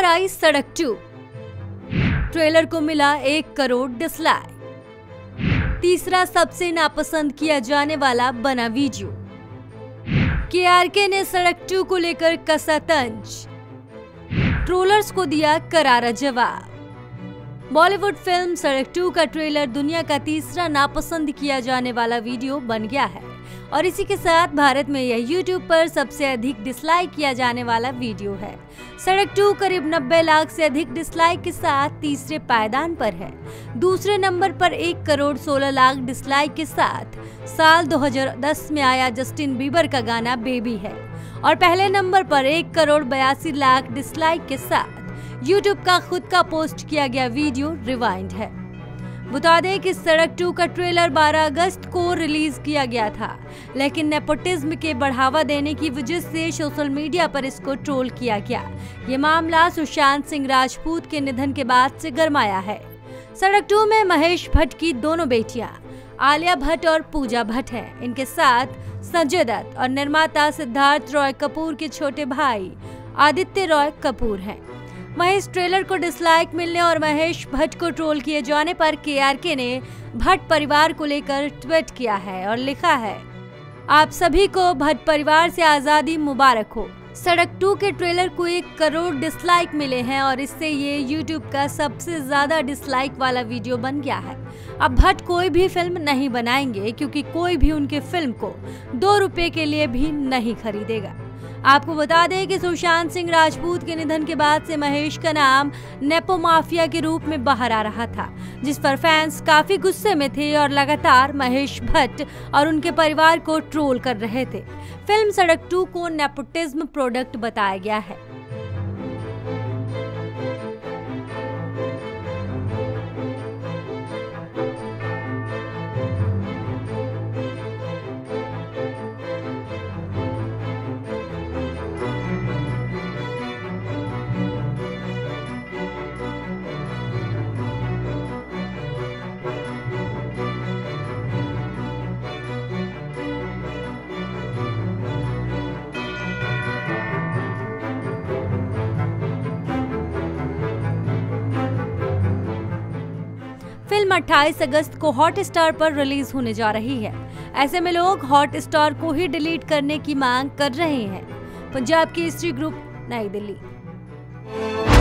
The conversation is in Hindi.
पर आई सड़क 2। ट्रेलर को मिला 1 करोड़ डिसलाइक। तीसरा सबसे नापसंद किया जाने वाला बना वीडियो। KRK ने सड़क 2 को लेकर कसा तंज, ट्रोलर्स को दिया करारा जवाब। बॉलीवुड फिल्म सड़क 2 का ट्रेलर दुनिया का तीसरा नापसंद किया जाने वाला वीडियो बन गया है और इसी के साथ भारत में यह YouTube पर सबसे अधिक डिसलाइक किया जाने वाला वीडियो है। सड़क 2 करीब 90 लाख से अधिक डिसलाइक के साथ तीसरे पायदान पर है। दूसरे नंबर पर 1 करोड़ 16 लाख डिसलाइक के साथ साल 2010 में आया जस्टिन बीबर का गाना बेबी है और पहले नंबर पर 1 करोड़ 82 लाख डिसलाइक के साथ YouTube का खुद का पोस्ट किया गया वीडियो रिवाइंड है। बता दें कि सड़क 2 का ट्रेलर 12 अगस्त को रिलीज किया गया था, लेकिन नेपोटिज्म के बढ़ावा देने की वजह से सोशल मीडिया पर इसको ट्रोल किया गया। ये मामला सुशांत सिंह राजपूत के निधन के बाद से गरमाया है। सड़क 2 में महेश भट्ट की दोनों बेटियां आलिया भट्ट और पूजा भट्ट हैं। इनके साथ संजय दत्त और निर्माता सिद्धार्थ रॉय कपूर के छोटे भाई आदित्य रॉय कपूर हैं। महेश ट्रेलर को डिसलाइक मिलने और महेश भट्ट को ट्रोल किए जाने पर KRK ने भट्ट परिवार को लेकर ट्वीट किया है और लिखा है, आप सभी को भट्ट परिवार से आजादी मुबारक हो। सड़क 2 के ट्रेलर को 1 करोड़ डिसलाइक मिले हैं और इससे ये YouTube का सबसे ज्यादा डिसलाइक वाला वीडियो बन गया है। अब भट्ट कोई भी फिल्म नहीं बनाएंगे क्योंकि कोई भी उनके फिल्म को 2 रुपए के लिए भी नहीं खरीदेगा। आपको बता दें कि सुशांत सिंह राजपूत के निधन के बाद से महेश का नाम नेपो माफिया के रूप में बाहर आ रहा था, जिस पर फैंस काफी गुस्से में थे और लगातार महेश भट्ट और उनके परिवार को ट्रोल कर रहे थे। फिल्म सड़क 2 को नेपोटिज्म प्रोडक्ट बताया गया है। फिल्म 28 अगस्त को हॉटस्टार पर रिलीज होने जा रही है। ऐसे में लोग हॉटस्टार को ही डिलीट करने की मांग कर रहे हैं। पंजाब केसरी ग्रुप, नई दिल्ली।